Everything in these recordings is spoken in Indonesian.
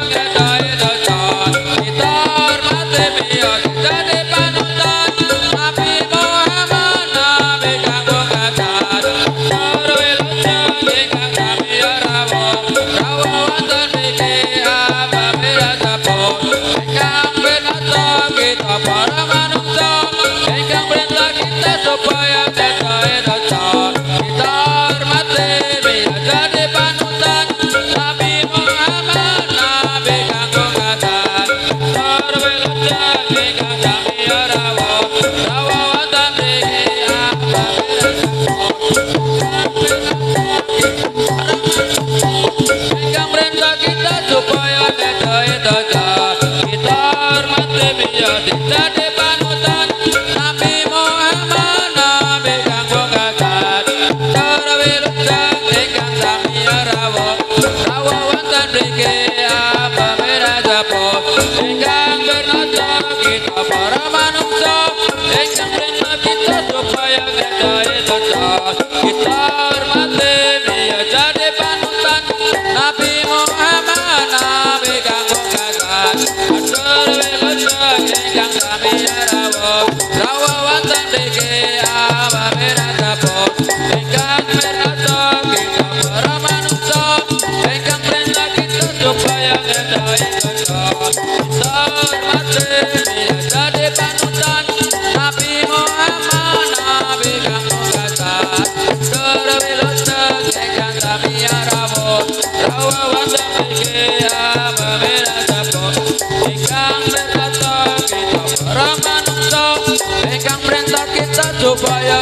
Supaya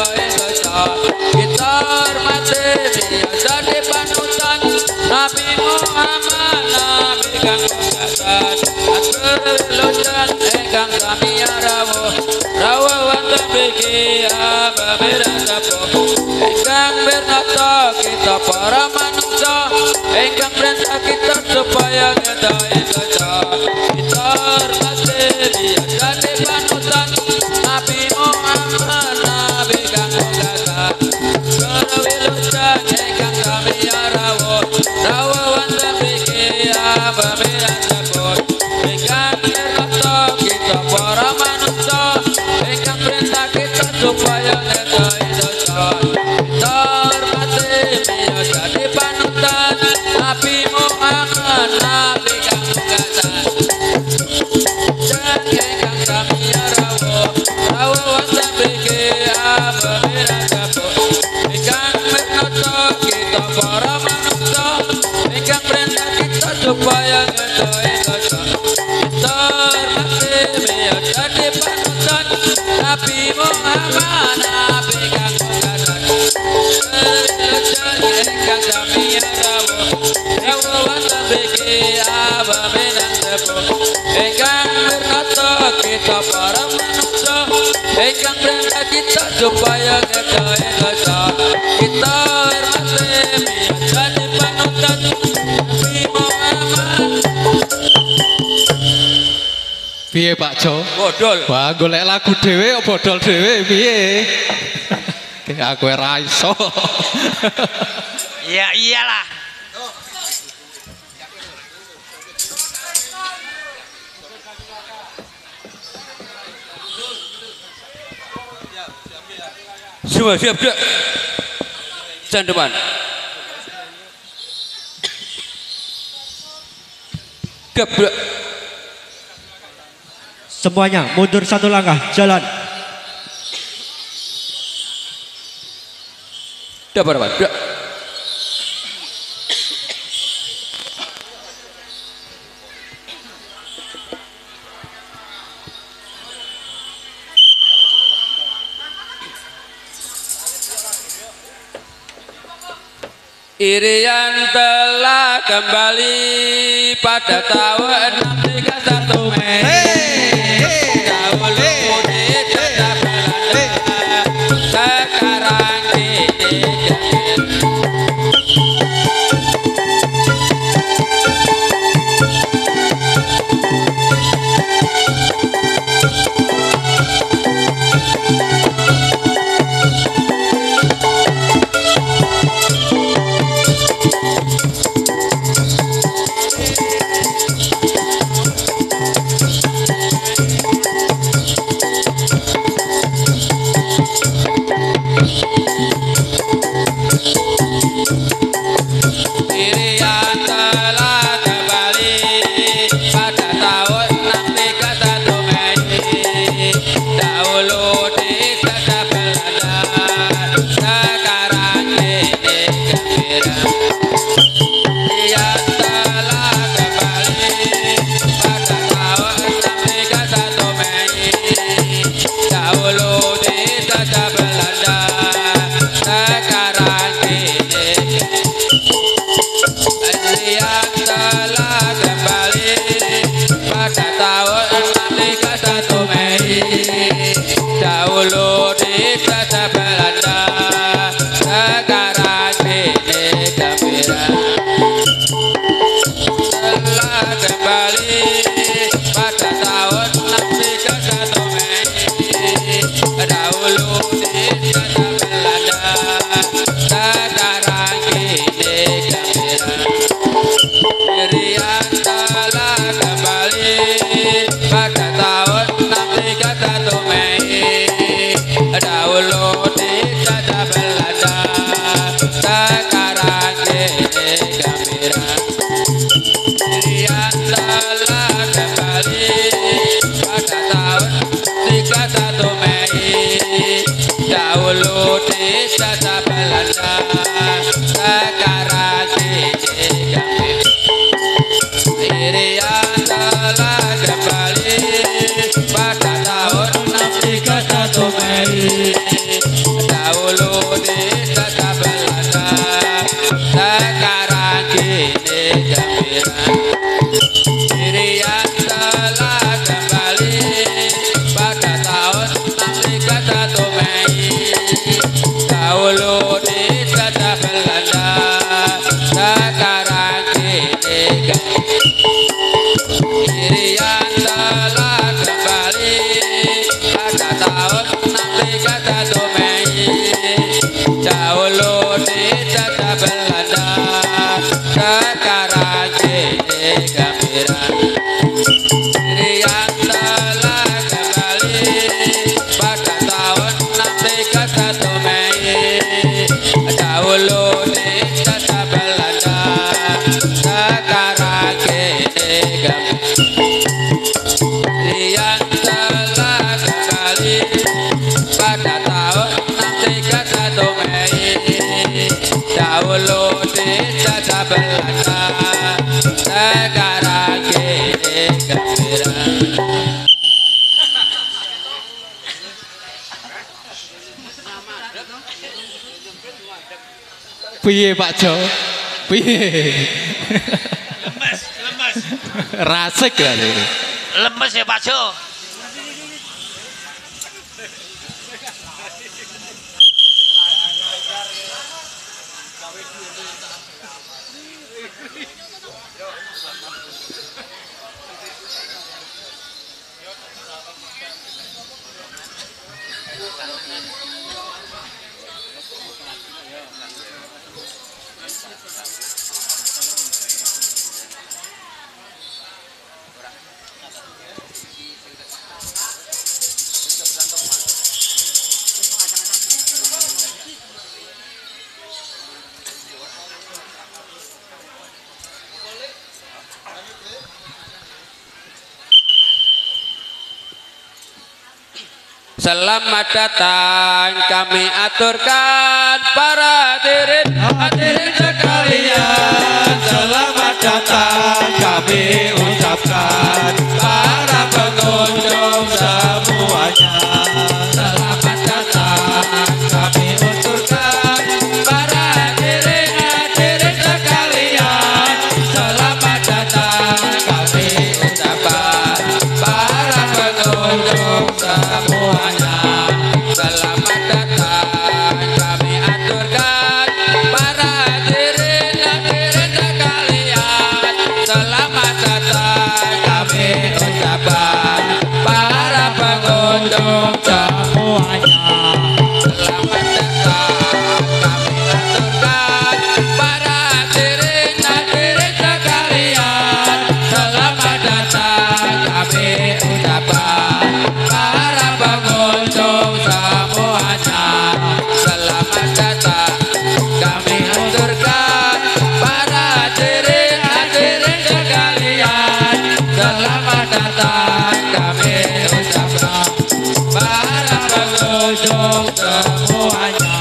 kita hormati dia jadi panutan Nabi Muhammad Nabi kang pungkasan atur lujan engkang kami rawuh wonten mriki ababirasa engkang bernata kita para manungsa engkang perintah kita supaya kita hormati dia jadi panutan Nabi Muhammad Nabi kang pungkasan kewilujan engkang kami rawuh wonten mriki ababirasa engkang bernata kita para manungsa engkang perintah kita supaya kita hormati dia jadi panutan Nabi Muhammad Nabi kang pungkasan engkang kami rawuh wonten mriki ababirasa engkang bernata kita para manungsa engkang perintah kita supaya kita hormati dia jadi panutan Nabi Muhammad Nabi kang pungkasan engkang kami rawuh wonten mriki ababirasa engkang bernata kita para manungsa engkang perintah kita supaya kita hormati dia jadi panutan Nabi Muhammad. Piye Pak Jo? Bodol. Wah, golek lagu dhewe kok bodol dhewe piye? Aku ora iso. Ya iyalah. Semua siap gak? Jangan depan. Gebrak. Semuanya mundur satu langkah, jalan. Dapat. Irian telah kembali pada tahun 631 Mei. Dahulu dijajah Belanda, sekarang dijajah. Irian telah kembali pada tahun 631 Mei. Dahulu di kota Belanda, sekarang kini gembira. Irian telah kembali pada tahun 631 Mei. Dahulu di kota Belanda, sekarang kini gembira. Irian telah kembali pada tahun 631 Mei. Dahulu di kota Belanda, sekarang kini gembira. Irian telah kembali pada tahun 631 Mei. Dahulu di kota Belanda, sekarang kini gembira. Irian telah kembali pada tahun 631 Mei. Dahulu di kota Belanda, sekarang kini gembira. Piye Pak Jo? Piye? Lemes. Rasik ya ini. Lemes ya Pak Jo. Selamat datang kami aturkan para hadirin sekalian. Selamat datang kami ucapkan para pengunjung semuanya. Selamat datang kami aturkan para hadirin sekalian. Selamat datang kami ucapkan para pengunjung semuanya. Selamat datang kami aturkan para hadirin sekalian. Selamat datang kami ucapkan para pengunjung semuanya. Selamat datang kami aturkan para hadirin sekalian. Selamat datang kami ucapkan para pengunjung semuanya. Selamat datang kami aturkan para hadirin sekalian. Selamat datang kami ucapkan para pengunjung semuanya.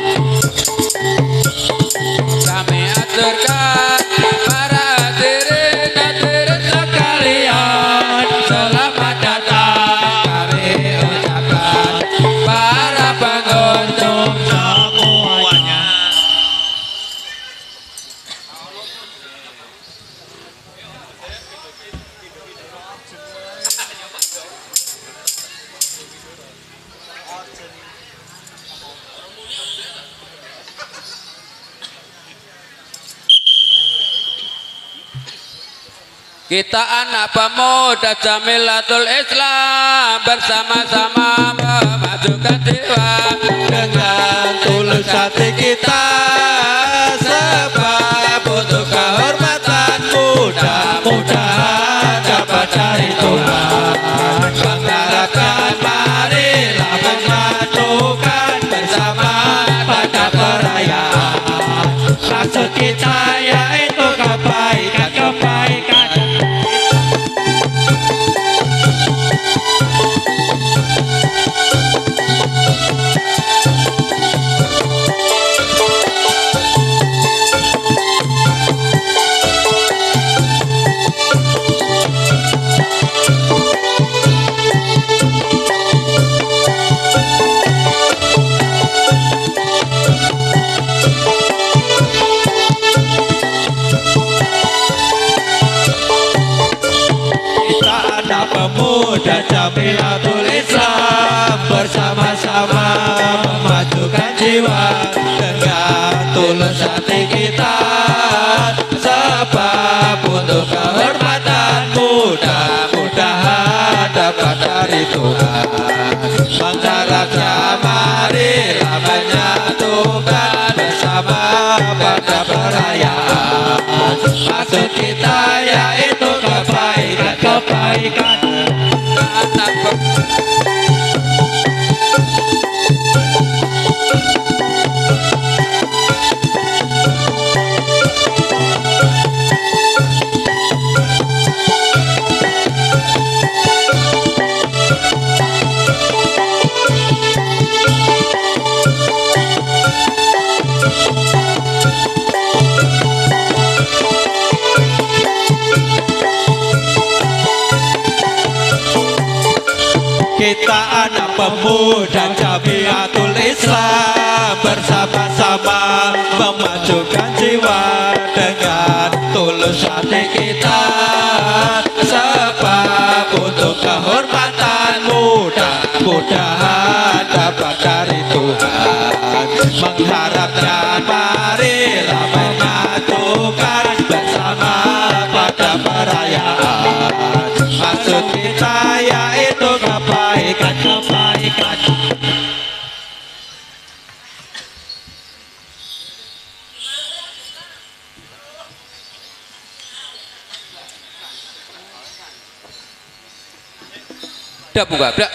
Kami aturkan para hadirin sekalian. Selamat datang kami ucapkan para pengunjung semuanya. Kita anak pemuda Jamilatul Islam bersama-sama memajukan jiwa dengan tulus hati kita, sebab untuk kehormatan mudah-mudahan dapat dari Tuhan. Mengharapkan marilah memajukan bersama pada perayaan. Maksud kita yaitu kebaikan. anak pemuda Jamiatul Islam bersama-sama memajukan jiwa dengan tulus hati kita, sebab untuk kehormatan mudah-mudahan dapat dari Tuhan. Mengharapnya marilah menyatukan bersama pada perayaan. Maksud kita yaitu kebaikan. Kita anak pemuda Jamiatul Islam bersama-sama memajukan jiwa dengan tulus hati kita, sebab untuk kehormatan mudah-mudahan dapat dari Tuhan. Mengharapnya marilah menyatukan bersama pada perayaan. Maksud kita yaitu kebaikan. Dak buka, dak.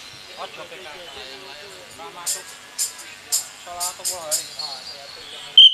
Masuk sholat